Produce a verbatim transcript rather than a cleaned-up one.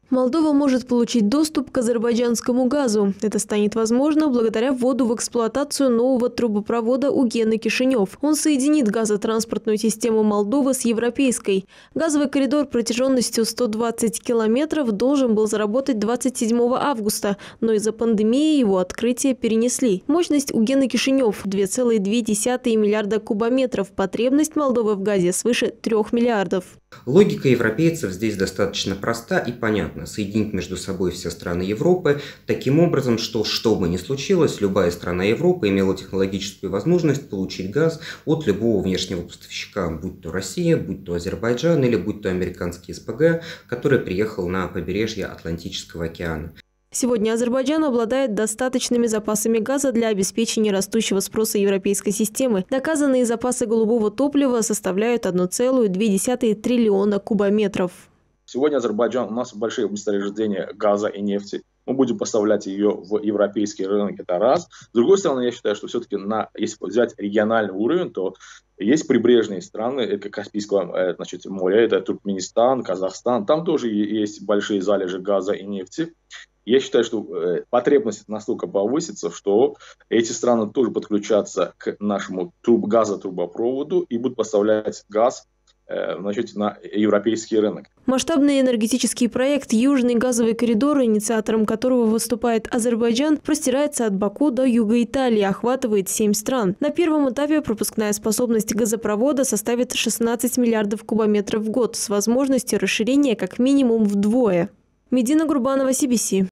Молдова может получить доступ к азербайджанскому газу. Это станет возможно благодаря вводу в эксплуатацию нового трубопровода Угена-Кишинев. Он соединит газотранспортную систему Молдовы с европейской. Газовый коридор протяженностью сто двадцать километров должен был заработать двадцать седьмого августа, но из-за пандемии его открытие перенесли. Мощность Угена-Кишинев – две целых две десятых миллиарда кубометров. Потребность Молдовы в газе свыше трёх миллиардов. Логика европейцев здесь достаточно проста и понятна. Соединить между собой все страны Европы таким образом, что, что бы ни случилось, любая страна Европы имела технологическую возможность получить газ от любого внешнего поставщика, будь то Россия, будь то Азербайджан или будь то американский СПГ, который приехал на побережье Атлантического океана. Сегодня Азербайджан обладает достаточными запасами газа для обеспечения растущего спроса европейской системы. Доказанные запасы голубого топлива составляют одна целая две десятых триллиона кубометров. Сегодня Азербайджан, у нас большие месторождения газа и нефти. Мы будем поставлять ее в европейский рынок, это раз. С другой стороны, я считаю, что все-таки, на, если взять региональный уровень, то есть прибрежные страны Каспийского значит, моря, это Туркменистан, Казахстан. Там тоже есть большие залежи газа и нефти. Я считаю, что потребность настолько повысится, что эти страны тоже подключатся к нашему труб, газотрубопроводу и будут поставлять газ значит, на европейский рынок. Масштабный энергетический проект «Южный газовый коридор», инициатором которого выступает Азербайджан, простирается от Баку до юга Италии, охватывает семь стран. На первом этапе пропускная способность газопровода составит шестнадцать миллиардов кубометров в год с возможностью расширения как минимум вдвое. Медина Гурбанова, си би си.